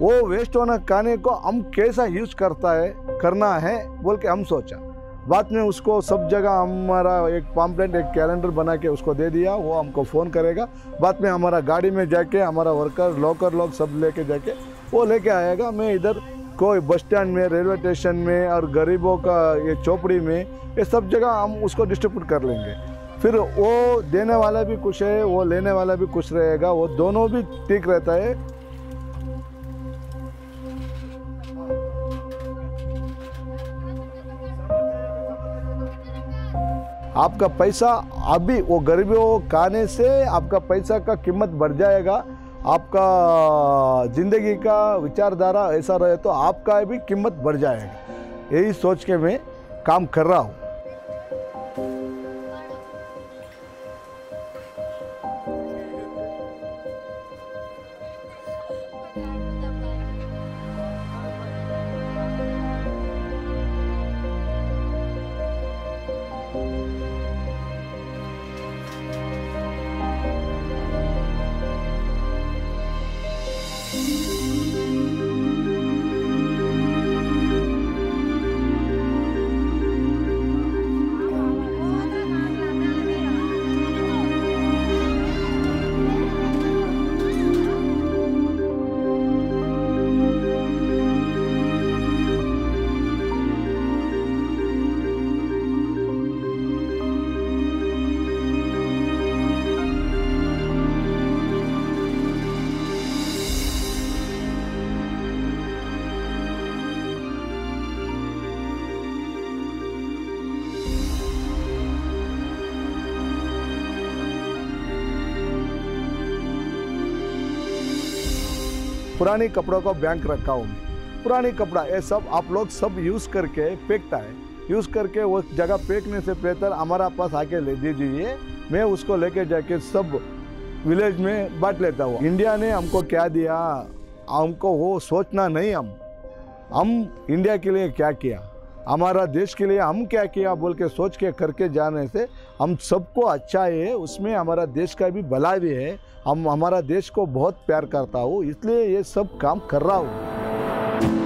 वो वेस्ट होना खाने को हम कैसा यूज करना है बोल के हम सोचा। बाद में उसको सब जगह हमारा एक पम्पलेट एक कैलेंडर बना के उसको दे दिया, वो हमको फ़ोन करेगा। बाद में हमारा गाड़ी में जाके हमारा वर्कर लोग सब लेके जाके वो लेके आएगा। मैं इधर कोई बस स्टैंड में, रेलवे स्टेशन में और गरीबों का ये चौपड़ी में, ये सब जगह हम उसको डिस्ट्रीब्यूट कर लेंगे। फिर वो देने वाला भी खुश है, वो लेने वाला भी खुश रहेगा, वो दोनों भी ठीक रहता है। आपका पैसा अभी वो गरीबों खाने से आपका पैसा का कीमत बढ़ जाएगा। आपका ज़िंदगी का विचारधारा ऐसा रहे तो आपका भी कीमत बढ़ जाएगा। यही सोच के मैं काम कर रहा हूँ। पुरानी कपड़ों को बैंक रखा हूँ। पुरानी कपड़ा ये सब आप लोग सब यूज़ करके फेंकता है, यूज़ करके वो जगह फेंकने से बेहतर हमारा पास आके ले दीजिए। मैं उसको लेके जाके सब विलेज में बांट लेता हूँ। इंडिया ने हमको क्या दिया, हमको वो सोचना नहीं। हम इंडिया के लिए क्या किया, हमारा देश के लिए हम क्या किया बोल के सोच के करके जाने से हम सबको अच्छा है, उसमें हमारा देश का भी भला भी है। हमारा देश को बहुत प्यार करता हूँ, इसलिए ये सब काम कर रहा हूँ।